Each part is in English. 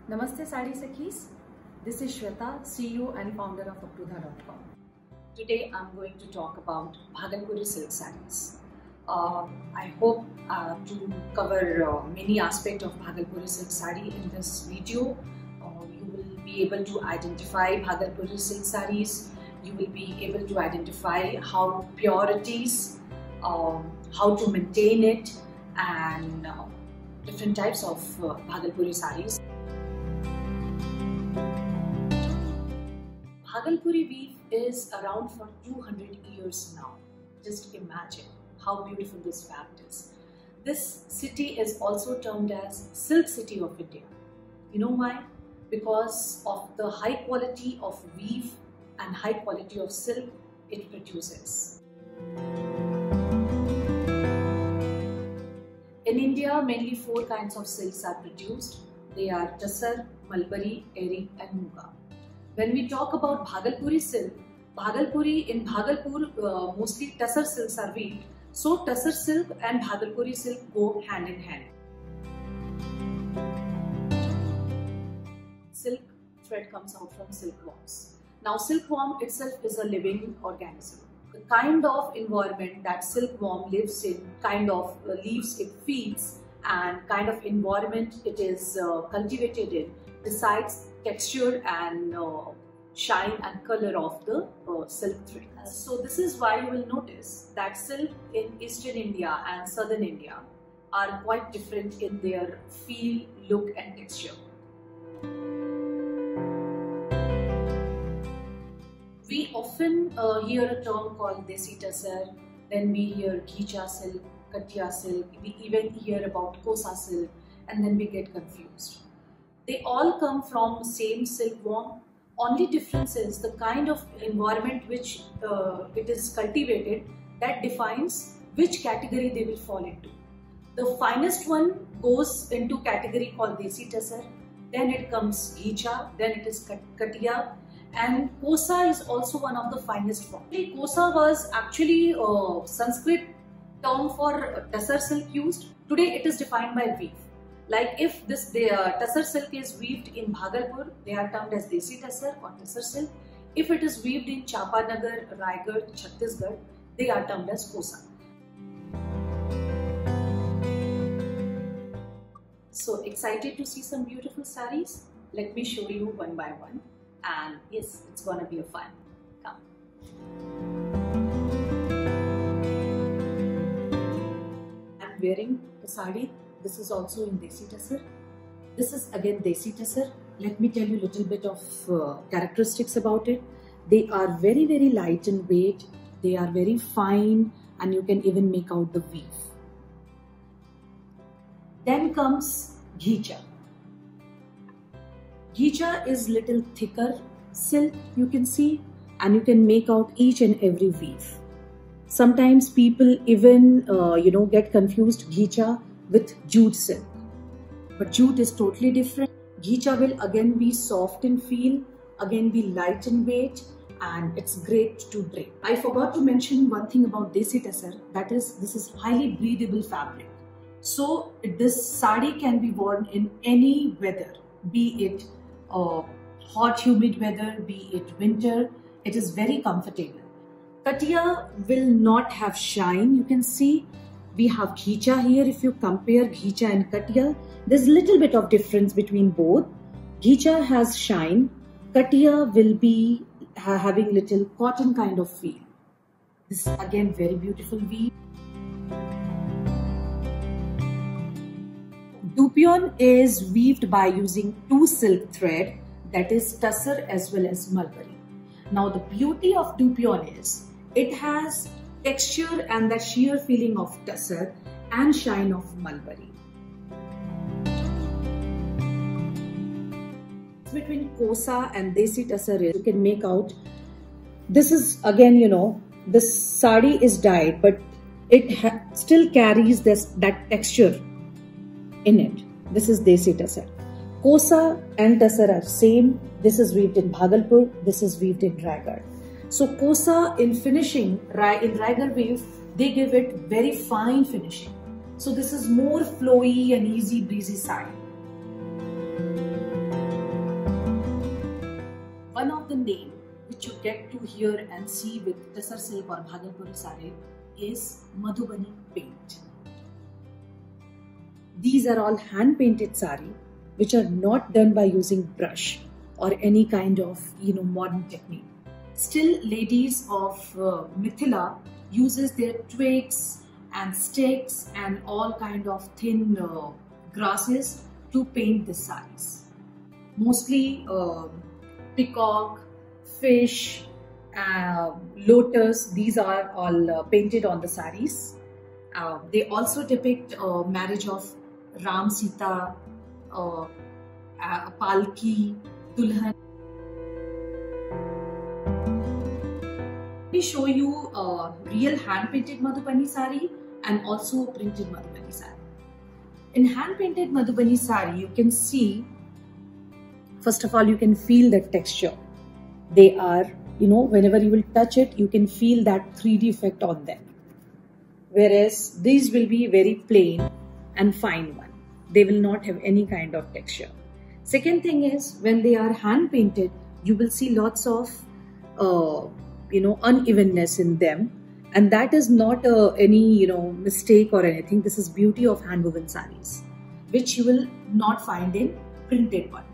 Namaste Sari Sakhis. This is Shweta, CEO and founder of Akrudha.com. Today I'm going to talk about Bhagalpuri silk sarees. I hope to cover many aspects of Bhagalpuri silk saree in this video. You will be able to identify Bhagalpuri silk sarees. You will be able to identify how pure it is, how to maintain it, and different types of Bhagalpuri sarees. Bhagalpuri weave is around for 200 years now. Just imagine how beautiful this fact is. This city is also termed as Silk City of India. You know why? Because of the high quality of weave and high quality of silk it produces. In India, mainly 4 kinds of silks are produced. They are Tassar, Mulberry, Eri and Muga. When we talk about Bhagalpuri silk, in Bhagalpur mostly Tassar silks are weaved. So Tassar silk and Bhagalpuri silk go hand in hand. Silk thread comes out from silkworms. Now silkworm itself is a living organism. The kind of environment that silkworm lives in, kind of leaves it feeds, and kind of environment it is cultivated in decides texture and shine and color of the silk thread. So this is why you will notice that silk in Eastern India and Southern India are quite different in their feel, look and texture. We often hear a term called Desi Tassar, then we hear Ghicha silk, Katia silk, we even hear about Kosa silk, and then we get confused. They all come from the same silkworm. Only difference is the kind of environment which it is cultivated that defines which category they will fall into. The finest one goes into category called Desi Tassar, then it comes Ghicha, then it is Katia, and Kosa is also one of the finest forms. Kosa was actually a Sanskrit term for Tassar silk used. Today it is defined by weave. Like if this Tassar silk is weaved in Bhagalpur, they are termed as Desi Tassar or Tassar silk. If it is weaved in Champanagar, Raigad, Chhattisgarh, they are termed as Kosa. So excited to see some beautiful sarees? Let me show you one by one. And yes, it's gonna be a fun. Come. I'm wearing the saree. This is also in Desi Tassar. This is again Desi Tassar. Let me tell you a little bit of characteristics about it. They are very, very light in weight. They are very fine, and you can even make out the weave. Then comes Ghicha. Ghicha is little thicker silk, you can see, and you can make out each and every weave. Sometimes people even get confused Ghicha with jute silk, but jute is totally different. Ghicha will again be soft in feel, again be light in weight, and it's great to drape. I forgot to mention one thing about Desi Tassar, that is, this is highly breathable fabric. So this saree can be worn in any weather, be it hot humid weather, be it winter. It is very comfortable. Katia will not have shine. You can see we have Ghicha here. If you compare Ghicha and Katia, there's a little bit of difference between both. Ghicha has shine. Katia will be having little cotton kind of feel. This is again very beautiful weave. Dupion is weaved by using 2 silk thread, that is Tassar as well as Mulberry. Now the beauty of Dupion is it has texture and that sheer feeling of Tassar and shine of Mulberry. Between Kosa and Desi Tassar, you can make out, this is again, this saree is dyed, but it still carries that texture in it. This is Desi Tassar. Kosa and Tassar are same. This is weaved in Bhagalpur, this is weaved in Raigad. So Kosa in finishing, in Raigad weave, they give it very fine finishing. So this is more flowy and easy breezy saree. get to hear and see with Tasar silk or Bhagalpuri saree is Madhubani paint. These are all hand painted saree which are not done by using brush or any kind of modern technique. Still, ladies of Mithila uses their twigs and sticks and all kind of thin grasses to paint the sarees. Mostly peacock, fish, lotus, these are all painted on the sarees. They also depict marriage of Ram Sita, Palki, Dulhan. Let me show you a real hand painted Madhubani sari and also printed Madhubani sari. In hand painted Madhubani sari, you can see, first of all, you can feel the texture. They are, whenever you will touch it, you can feel that 3D effect on them. Whereas these will be very plain and fine one. They will not have any kind of texture. Second thing is, when they are hand painted, you will see lots of unevenness in them, and that is not any mistake or anything. This is beauty of hand woven sarees, which you will not find in printed one.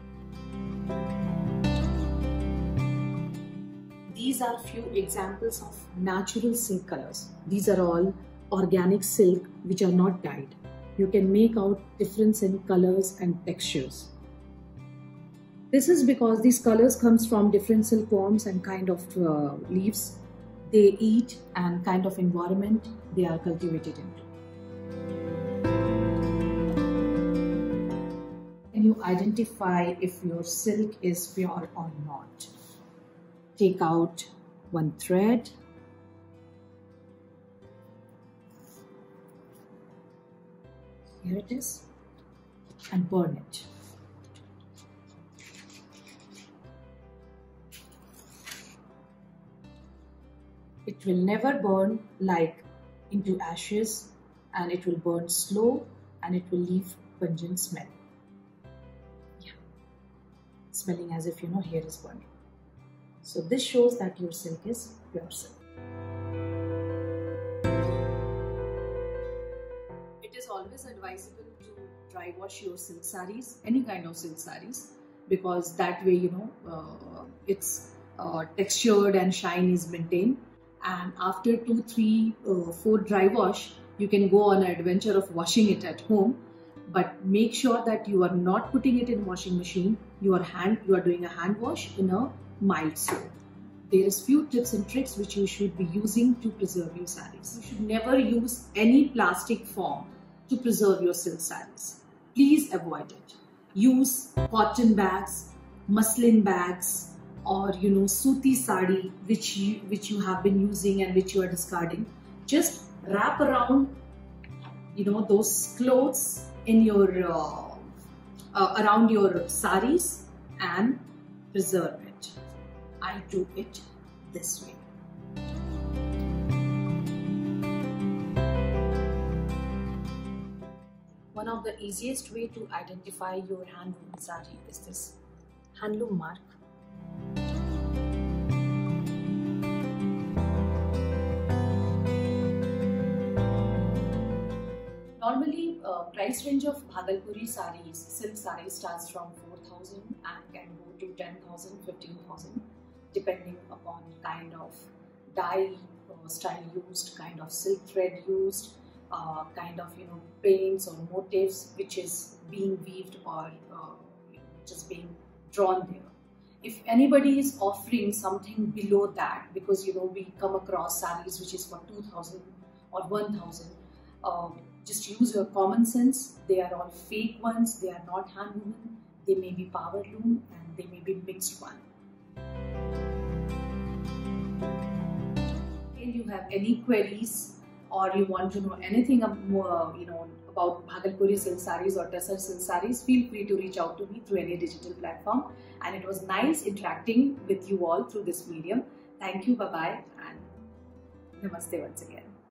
These are few examples of natural silk colors. These are all organic silk which are not dyed. You can make out difference in colors and textures. This is because these colors comes from different silkworms and kind of leaves they eat and kind of environment they are cultivated into. Can you identify if your silk is pure or not? Take out one thread. Here it is, and burn it. It will never burn like into ashes, and it will burn slow, and it will leave pungent smell. Yeah, smelling as if hair is burning. So this shows that your silk is pure silk. It is always advisable to dry wash your silk sarees, any kind of silk sarees, because that way its textured and shine is maintained. And after 2, 3, 4 dry wash, you can go on an adventure of washing it at home. But make sure that you are not putting it in washing machine. You are doing a hand wash in a mild soap. There is few tips and tricks which you should be using to preserve your sarees. You should never use any plastic foam to preserve your silk sarees. Please avoid it. Use cotton bags, muslin bags, or suti sari which you have been using and which you are discarding. Just wrap around those clothes in your around your sarees and preserve it. I do it this way. One of the easiest way to identify your hand woven saree is this handloom mark. Normally, price range of Bhagalpuri sarees, silk sarees starts from 4,000 and can go to 10,000, 15,000, depending upon kind of dye style used, kind of silk thread used, kind of paints or motifs which is being weaved or just being drawn there. If anybody is offering something below that, because we come across sarees which is for 2,000 or 1,000. Just use your common sense. They are all fake ones. They are not hand woven. They may be power loom and they may be mixed one. If you have any queries or you want to know anything more, about Bhagalpuri silk sarees or Tasar silk sarees, feel free to reach out to me through any digital platform. And it was nice interacting with you all through this medium. Thank you. Bye bye and namaste once again.